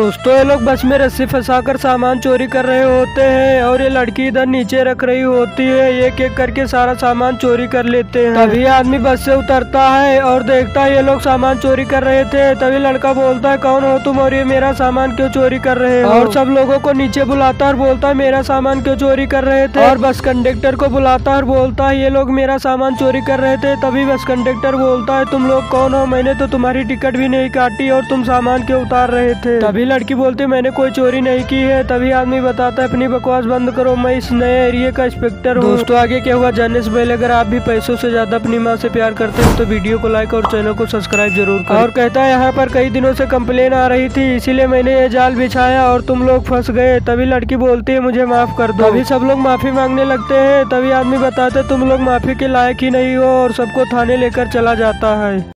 दोस्तों ये लोग बस में रस्सी फंसाकर सामान चोरी कर रहे होते हैं और ये लड़की इधर नीचे रख रही होती है। एक एक करके सारा सामान चोरी कर लेते हैं। तभी आदमी बस से उतरता है और देखता है ये लोग सामान चोरी कर रहे थे। तभी लड़का बोलता है कौन हो तुम और ये मेरा सामान क्यों चोरी कर रहे हो। और सब लोगों को नीचे बुलाता है और बोलता है मेरा सामान क्यों चोरी कर रहे थे। और बस कंडक्टर को बुलाता है और बोलता है ये लोग मेरा सामान चोरी कर रहे थे। तभी बस कंडक्टर बोलता है तुम लोग कौन हो, मैंने तो तुम्हारी टिकट भी नहीं काटी और तुम सामान क्यों उतार रहे थे। तभी लड़की बोलती मैंने कोई चोरी नहीं की है। तभी आदमी बताता है अपनी बकवास बंद करो, मैं इस नए एरिया का इंस्पेक्टर हूँ। दोस्तों आगे क्या हुआ जानने से पहले अगर आप भी पैसों से ज्यादा अपनी माँ से प्यार करते हैं तो वीडियो को लाइक और चैनल को सब्सक्राइब जरूर करें। और कहता है यहाँ पर कई दिनों से कंप्लेन आ रही थी इसीलिए मैंने ये जाल बिछाया और तुम लोग फंस गए। तभी लड़की बोलती है मुझे माफ कर दो। तभी सब लोग माफी मांगने लगते हैं। तभी आदमी बताते तुम लोग माफी के लायक ही नहीं हो और सबको थाने लेकर चला जाता है।